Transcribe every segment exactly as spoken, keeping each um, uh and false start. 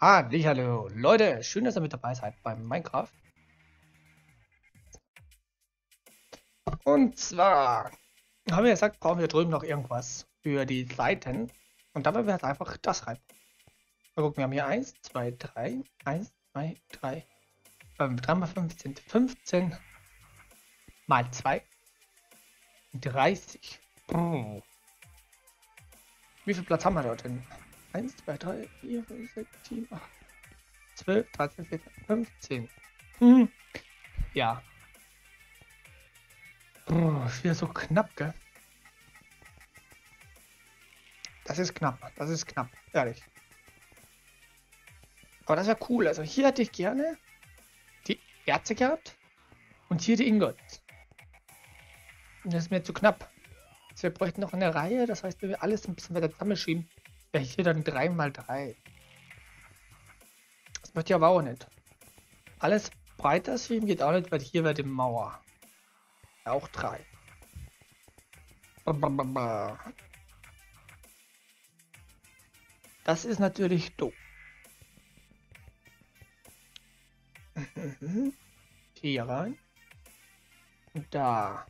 Hallihallo, Leute, schön, dass ihr mit dabei seid beim Minecraft. Und zwar haben wir gesagt, brauchen wir drüben noch irgendwas für die Seiten. Und dabei wäre es einfach das rein. Mal gucken, wir haben hier eins, zwei, drei, eins, zwei, drei, ähm, drei mal fünf sind fünfzehn, mal zwei, dreißig. Oh. Wie viel Platz haben wir dort denn? eins, zwei, drei, vier, fünf, sechs, sieben, acht, zwölf, dreizehn, vierzehn, fünfzehn. Hm. Ja. Oh, ist wieder so knapp, gell? Das ist knapp, das ist knapp, ehrlich. Aber das wäre cool. Also hier hätte ich gerne die Erze gehabt und hier die Ingots. Das ist mir zu knapp. Also wir bräuchten noch eine Reihe, das heißt, wenn wir alles ein bisschen weiter zusammenschieben, wäre hier dann drei mal drei. Das möchte ich aber auch nicht. Alles breiter schieben geht auch nicht, weil hier wäre die Mauer. Auch drei. Das ist natürlich doof. Hier rein. Und da.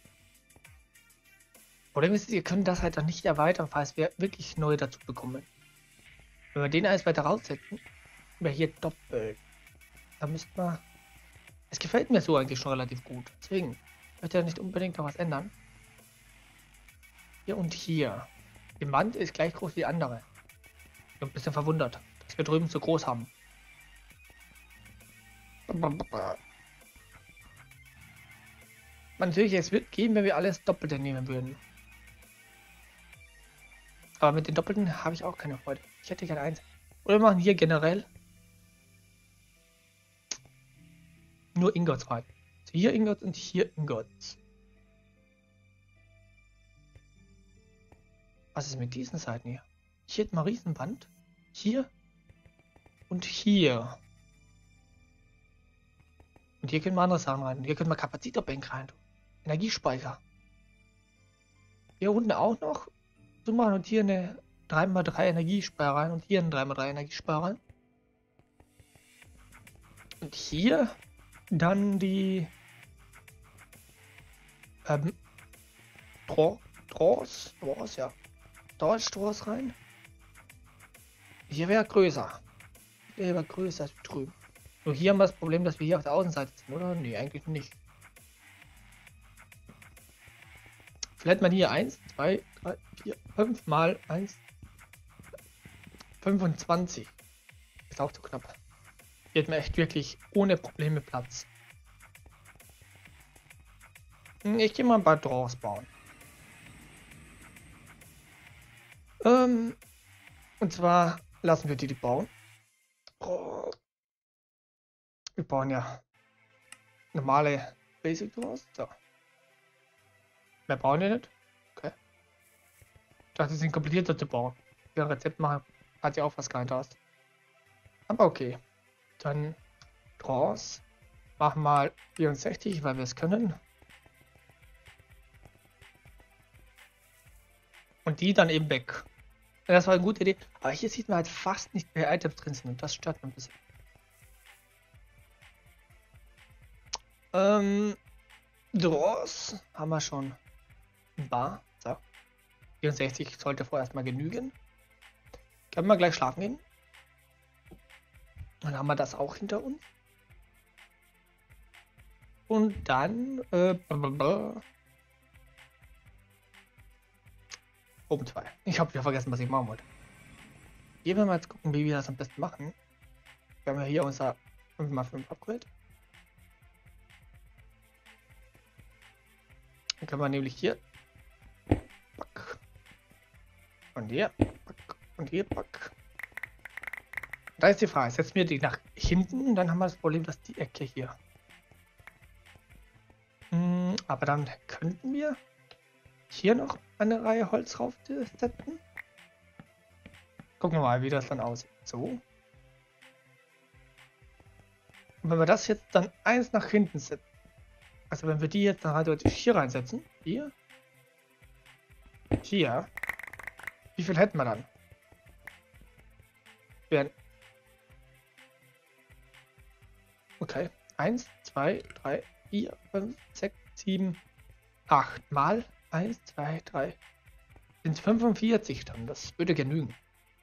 Problem ist, ihr könnt das halt auch nicht erweitern, falls wir wirklich neu dazu bekommen. Wenn wir den alles weiter raussetzen, wäre hier doppelt. Da müsste man. Es gefällt mir so eigentlich schon relativ gut. Deswegen möchte ich nicht unbedingt noch was ändern. Hier und hier. Die Wand ist gleich groß wie die andere. Ich bin ein bisschen verwundert, dass wir drüben so groß haben. Natürlich, es wird gehen, wenn wir alles Doppelte nehmen würden. Aber mit den Doppelten habe ich auch keine Freude. Ich hätte gerne eins. Oder wir machen hier generell nur Ingots rein. Also hier Ingots und hier Ingots. Was ist mit diesen Seiten hier? Hier hat mal Riesenwand. Hier und hier. Und hier können wir andere Sachen rein. Und hier können wir Kapazitorbänke rein. Energiespeicher. Hier unten auch noch. So machen und hier eine drei mal drei Energiespeicher rein. Und hier eine drei mal drei Energiespeicher rein. Und hier dann die ähm, Draws, Draws, Draws, ja. Draws, Draws rein. Hier wäre größer. Hier wäre größer als drüben. Nur hier haben wir das Problem, dass wir hier auf der Außenseite sind, oder? Nee, eigentlich nicht. Vielleicht mal hier eins, zwei, drei, vier, fünf mal eins. fünfundzwanzig. Ist auch zu knapp. Hier hat man echt wirklich ohne Probleme Platz. Ich gehe mal ein paar Draws bauen. Ähm, und zwar lassen wir die, die bauen. Oh. Wir bauen ja normale Basic Draws. So. Mehr bauen wir nicht. Okay. Ich dachte, sie sind komplizierter zu bauen. Für ein Rezept machen hat ja auch was gemeint aus. Aber okay. Dann Draws. Machen mal vierundsechzig, weil wir es können. Und die dann eben weg. Das war eine gute Idee. Aber hier sieht man halt fast nicht mehr Items drin sind. Und das stört mich ein bisschen. Ähm, Draws haben wir schon ein paar. So. vierundsechzig sollte vorerst mal genügen. Können wir gleich schlafen gehen? Dann haben wir das auch hinter uns. Und dann äh, oben zwei. Ich habe wieder vergessen, was ich machen wollte. Hier werden wir jetzt gucken, wie wir das am besten machen. Wir haben ja hier unser fünf mal fünf Upgrade. Dann können wir nämlich hier pack. Und hier pack. Und hier pack. Da ist die Frage, setzen wir die nach hinten und dann haben wir das Problem, dass die Ecke hier. Hm, aber dann könnten wir hier noch eine Reihe Holz draufsetzen. Gucken wir mal, wie das dann aussieht. So. Und wenn wir das jetzt dann eins nach hinten setzen, also wenn wir die jetzt dann halt hier reinsetzen, hier, hier, wie viel hätten wir dann? Wären Okay. eins, zwei, drei, vier, fünf, sechs, sieben, acht mal eins, zwei, drei. Sind fünfundvierzig dann. Das würde genügen.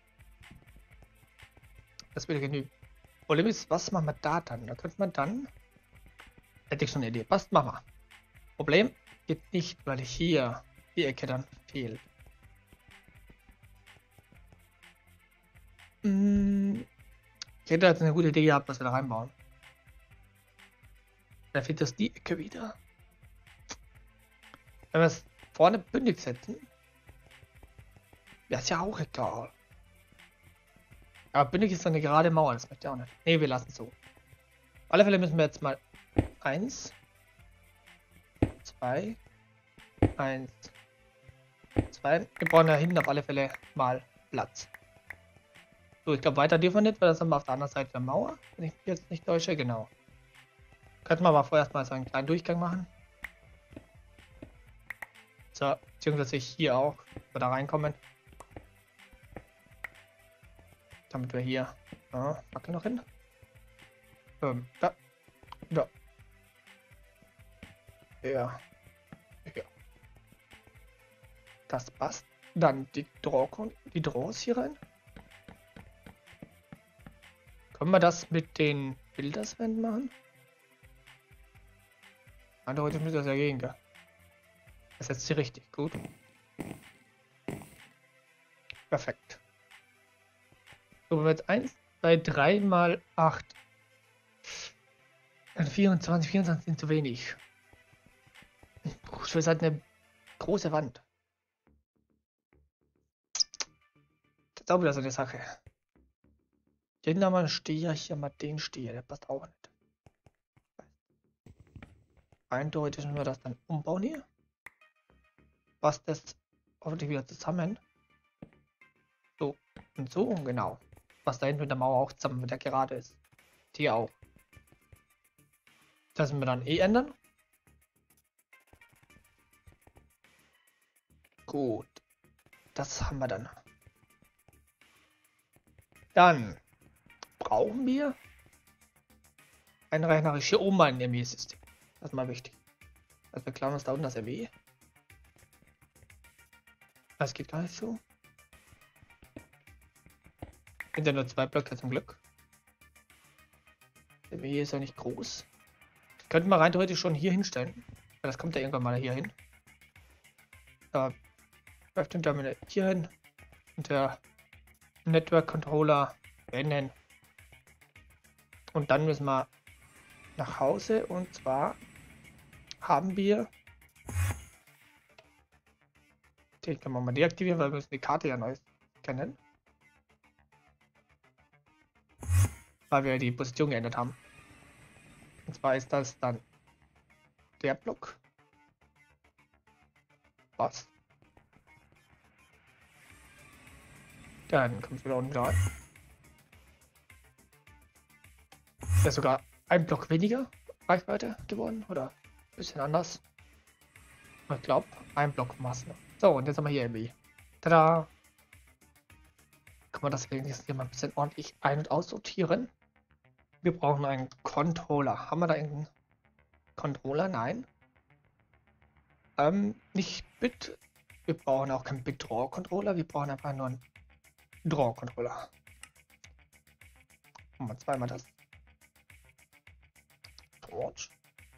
Das würde genügen. Problem ist, was machen wir da dann? Da könnte man dann... Hätte ich schon eine Idee. Passt, machen wir. Problem geht nicht, weil hier die Ecke dann fehlt. Hm, ich hätte jetzt eine gute Idee gehabt, was wir da reinbauen. Da fehlt das die Ecke wieder. Wenn wir es vorne bündig setzen, wäre es ja auch egal. Aber bündig ist dann eine gerade Mauer, das möchte ich auch nicht. Ne, wir lassen es so. Auf alle Fälle müssen wir jetzt mal eins, zwei, eins, zwei. Wir brauchen da hinten auf alle Fälle mal Platz. So, ich glaube, weiter dürfen wir nicht, weil das haben wir auf der anderen Seite der Mauer. Wenn ich mich jetzt nicht täusche, genau. Könnten wir aber vorerst mal so einen kleinen Durchgang machen. So, beziehungsweise hier auch, dass wir da reinkommen. Damit wir hier ja, Fackel noch hin. Ähm, da. Da. Ja. Ja. Das passt. Dann die Draw, die Draws hier rein. Können wir das mit den Bilderswänden machen? Eindeutig müsste das ja gehen, gell? Das setzt sie richtig gut. Perfekt. So, wenn wir jetzt eins, zwei, drei mal acht. Dann vierundzwanzig, vierundzwanzig sind zu wenig. Ich will halt eine große Wand. Das ist auch wieder so eine Sache. Hier haben wir einen Steher, hier mal den Steher, der passt auch nicht. Eindeutig müssen wir das dann umbauen hier. Passt das hoffentlich wieder zusammen. So und so, genau. Was da hinten mit der Mauer auch zusammen mit der gerade ist. Hier auch. Das müssen wir dann eh ändern. Gut. Das haben wir dann. Dann brauchen wir ein rechnerisch hier oben mal ein M E-System. Das ist mal wichtig. Also wir klauen uns da unten das M E. Das geht gar nicht so. Sind ja nur zwei Blöcke zum Glück. Der M E ist ja nicht groß. Das könnten wir rein theoretisch schon hier hinstellen. Das kommt ja irgendwann mal hier hin. Da läuft der Terminal hier hin. Und der Network Controller beenden. Und dann müssen wir nach Hause, und zwar haben wir, den können wir mal deaktivieren, weil wir müssen die Karte ja neu kennen, weil wir die Position geändert haben. Und zwar ist das dann der Block. Was? Dann kommt wieder unten wieder rein. Das ist sogar ein Block weniger Reichweite geworden, oder ein bisschen anders. Ich glaube, ein Block Masse. So, und jetzt haben wir hier M E. Tada! Kann man das wenigstens hier mal ein bisschen ordentlich ein- und aussortieren. Wir brauchen einen Controller. Haben wir da einen Controller? Nein. Ähm, nicht Bit. Wir brauchen auch keinen Bit-Draw-Controller. Wir brauchen einfach nur einen Draw-Controller. Machen wir zweimal das. Torch.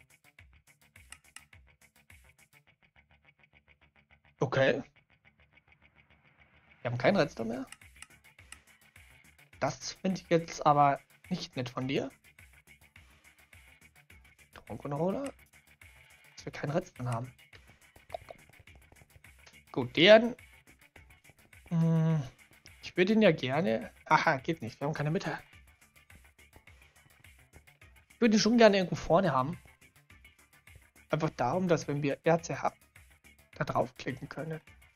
Okay. Wir haben keinen Redstone mehr. Das finde ich jetzt aber nicht nett von dir. Controller. Dass wir keinen Redstone haben. Gut, den. Mh, ich würde ihn ja gerne. Haha, geht nicht. Wir haben keine Mitte. Ich würde ihn schon gerne irgendwo vorne haben. Einfach darum, dass wenn wir Erze haben, da draufklicken können.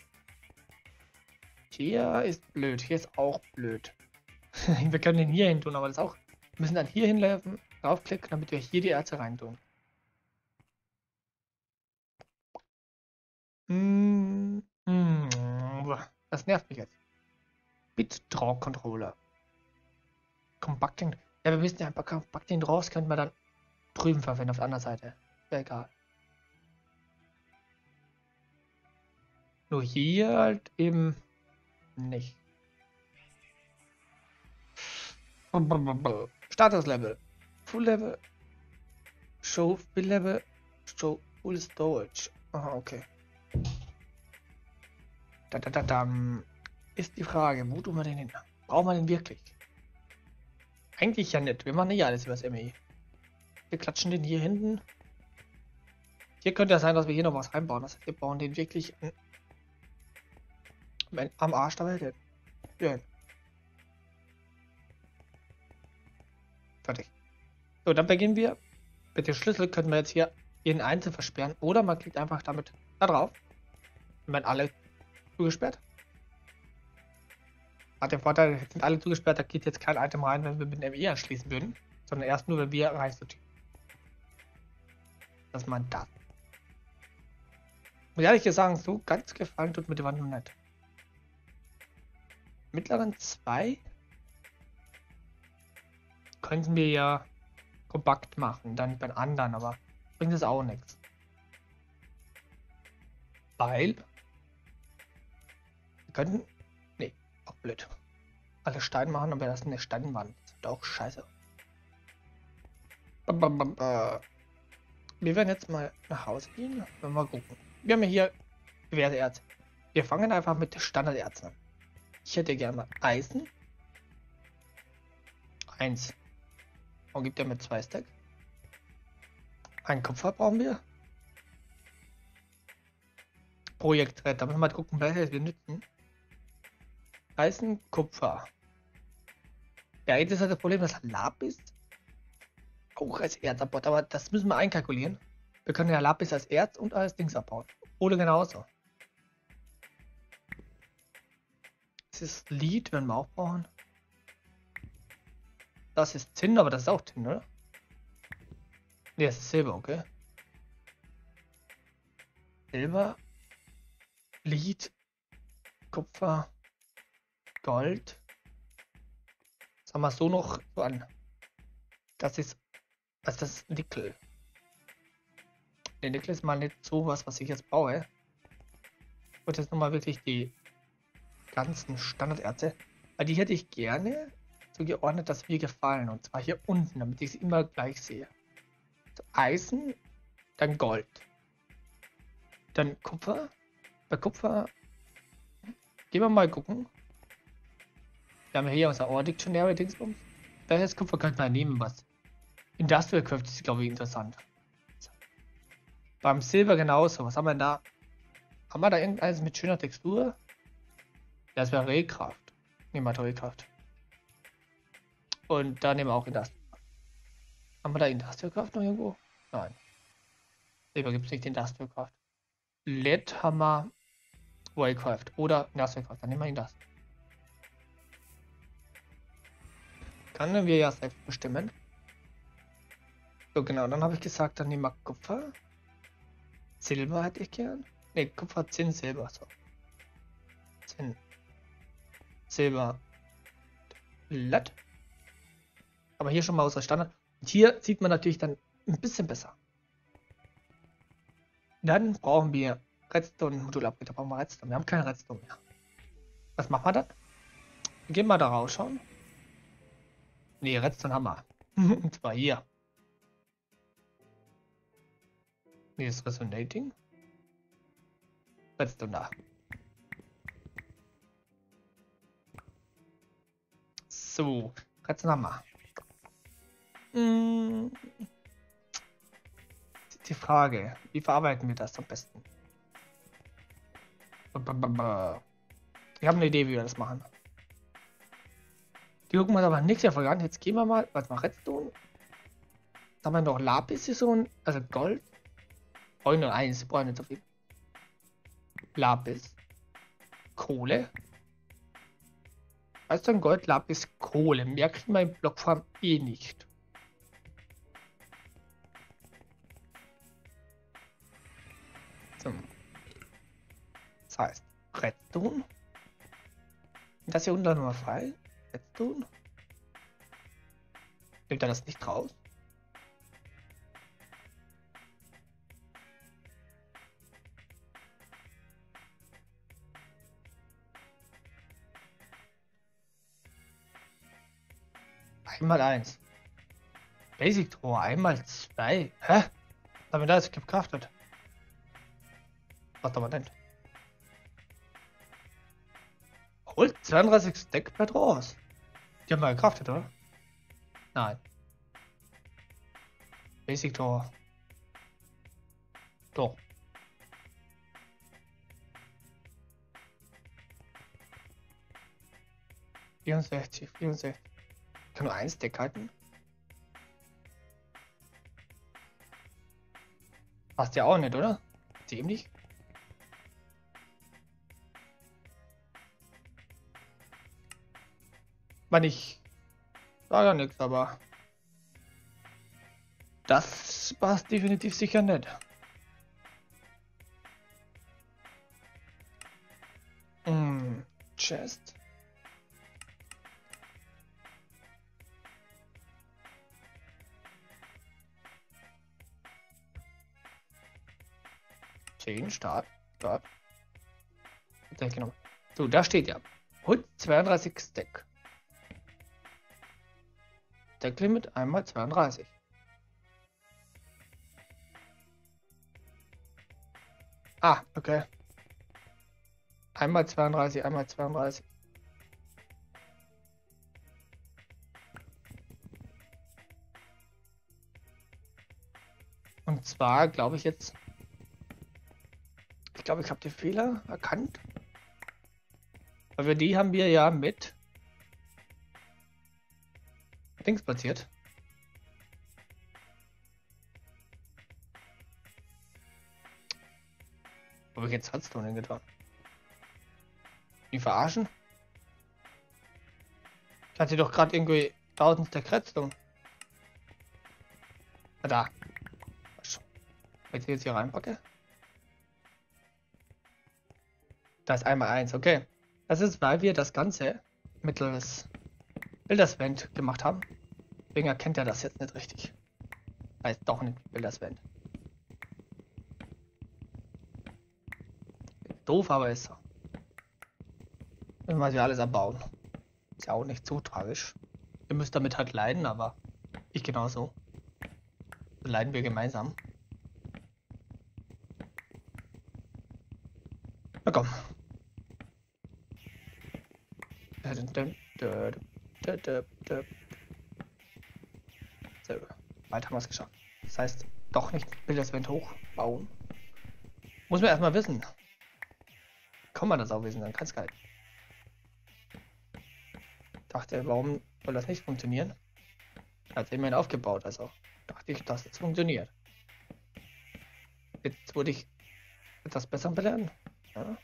Hier ist blöd. Hier ist auch blöd. Wir können den hier hin tun, aber das auch. Wir müssen dann hier hinlaufen, draufklicken, damit wir hier die Erze rein tun. Mm, mm, das nervt mich jetzt. Bit-Draw-Controller. Compacting. Ja, wir müssen ja einfach, pack den raus, könnten wir dann drüben verwenden auf der anderen Seite. Wäre egal. Nur hier halt eben nicht. Status-Level. Full Level. Show Full Level. Show Full Storage. Aha, okay. Da, da, da, da. Ist die Frage, wo tun wir den hin? Brauchen wir den wirklich? Eigentlich ja nicht. Wir machen nicht alles über das M E. Wir klatschen den hier hinten. Hier könnte ja sein, dass wir hier noch was reinbauen. Das heißt, wir bauen den wirklich an, am Arsch der Welt hin. Ja. Fertig. So, dann beginnen wir. Mit dem Schlüssel können wir jetzt hier jeden einzeln versperren. Oder man klickt einfach damit da drauf. Und werden alle zugesperrt. Hat den Vorteil, jetzt sind alle zugesperrt, da geht jetzt kein Item rein, wenn wir mit dem M E anschließen würden. Sondern erst nur, wenn wir reinsortieren. Dass man das. Und ehrlich gesagt, so ganz gefallen tut mir die Wand noch nicht. Mittleren zwei könnten wir ja kompakt machen, dann bei den anderen, aber bringt das auch nichts. Weil wir könnten. Nee, auch blöd. Alle Steine machen, aber das ist eine Steinwand. Das ist auch scheiße. Wir werden jetzt mal nach Hause gehen und mal gucken. Wir haben ja hier diverse Erze. Wir fangen einfach mit Standarderzen an. Ich hätte gerne mal Eisen. Eins. Und gibt er mit zwei Stack. Ein Kupfer brauchen wir. Projektred. Da müssen wir mal gucken, welches wir nützen. Eisen, Kupfer. Ja, jetzt ist halt das Problem, dass Lapis auch als Erz abbaut. Aber das müssen wir einkalkulieren. Wir können ja Lapis als Erz und als Dings abbauen. Oder genauso. Das ist Lead, wenn wir auch brauchen. Das ist Zinn, aber das ist auch Zinn, oder? Ne, das ist Silber, okay. Silber, Lead, Kupfer, Gold. Das haben wir so noch so an. Das ist, also das ist Nickel. Der Nickel ist mal nicht so was, was ich jetzt baue. Und jetzt nochmal wirklich die ganzen Standarderze. Weil die hätte ich gerne so geordnet, dass mir gefallen. Und zwar hier unten, damit ich sie immer gleich sehe. So, Eisen, dann Gold. Dann Kupfer. Bei Kupfer gehen wir mal gucken. Wir haben hier unser Ore Dictionary Dingsbums. Welches Kupfer könnte man nehmen, was? Industrial Craft ist, glaube ich, interessant. So. Beim Silber genauso. Was haben wir denn da? Haben wir da irgendeines mit schöner Textur? Das wäre Rehkraft. Nehmen wir Rehkraft. Und da nehmen wir auch Industrial. Haben wir da Industrial Craft noch irgendwo? Nein. Silber gibt es nicht Industrial Craft. L E D haben wir Waycraft oder Industrial Craft. Dann nehmen wir Industrial. Können wir ja selbst bestimmen. So genau, dann habe ich gesagt, dann nehmen wir Kupfer. Silber hätte ich gern. Ne, Kupfer, Zinn, Silber. So. Zinn. Silber. L E D. Aber hier schon mal unser Standard. Und hier sieht man natürlich dann ein bisschen besser. Dann brauchen wir Redstone-Modul-Upgrade. Da brauchen wir Redstone. Wir haben keine Redstone mehr. Was machen wir dann? Wir gehen mal da rausschauen. Ne, Redstone haben wir. Und zwar hier. Ne, ist Resonating. Redstone da. So, Redstone haben wir. Hm. Die Frage, wie verarbeiten wir das am besten? Ich habe eine Idee, wie wir das machen. Die gucken wir aber nichts davon an. Jetzt gehen wir mal, was mal Redstone. Dann haben wir noch Lapis, so ein, also Gold. Brauche nur eins, brauche nicht so viel. Lapis. Kohle. Weißt du, Gold, Lapis, Kohle. Mehr kriegen wir in Blockform eh nicht. So. Das heißt, Redstone. Das hier unten nochmal frei. Redstone. Nimmt er das nicht raus? Einmal eins. Basic Tor, einmal zwei. Hä? Damit da ist gecraftet. Was aber denn? Holt zweiunddreißig Stack per Draws. Die haben wir gecraftet, oder? Nein. Basic Tor. Doch. vierundsechzig, vierundsechzig. Ich kann nur ein Stack halten. Passt ja auch nicht, oder? Dämlich. War nicht. War ja nichts, aber. Das passt definitiv sicher nicht. Hm, Chest. zehn, Start, Start. Genau. So, da steht ja. Holt zweiunddreißig Stack. Stack Limit einmal zweiunddreißig. Ah, okay. Einmal zweiunddreißig, einmal zweiunddreißig. Und zwar glaube ich jetzt. Ich glaube, ich habe den Fehler erkannt. Weil wir die haben wir ja mit Dings platziert. Wo habe ich jetzt Redstone hingetan? Die verarschen? Ich hatte doch gerade irgendwie tausend der Redstone. Ah, da. Wenn ich jetzt hier reinpacke. Da ist einmal eins, okay. Das ist, weil wir das Ganze mittels Bilderswand gemacht haben. Deswegen erkennt er das jetzt nicht richtig. Heißt doch nicht Bilderswand. Doof, aber ist so. Müssen wir ja alles abbauen. Ist ja auch nicht so tragisch. Ihr müsst damit halt leiden, aber ich genauso. So leiden wir gemeinsam. Na komm. So, bald haben wir es geschafft. Das heißt, doch nicht Bilderswand hochbauen. Muss man erstmal wissen. Kann man das auch wissen, dann kann es geil. Dachte, warum soll das nicht funktionieren? Hat immerhin aufgebaut, also dachte ich, dass es funktioniert. Jetzt wurde ich etwas besser belernen. Ja.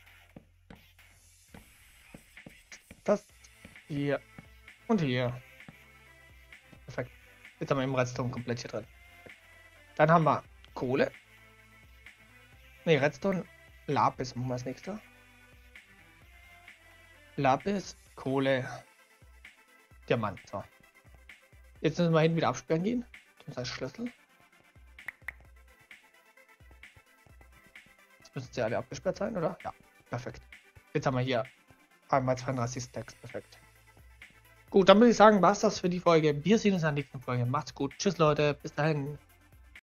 Das hier und hier. Perfekt. Jetzt haben wir im Redstone komplett hier drin. Dann haben wir Kohle. Ne, Redstone. Lapis machen wir als nächster. Lapis, Kohle, Diamant. So. Jetzt müssen wir hinten wieder absperren gehen. Das heißt Schlüssel. Jetzt müssen sie alle abgesperrt sein, oder? Ja, perfekt. Jetzt haben wir hier einmal zweiunddreißig Stacks. Perfekt. Gut, dann würde ich sagen, war es das für die Folge. Wir sehen uns in der nächsten Folge. Macht's gut. Tschüss, Leute. Bis dahin.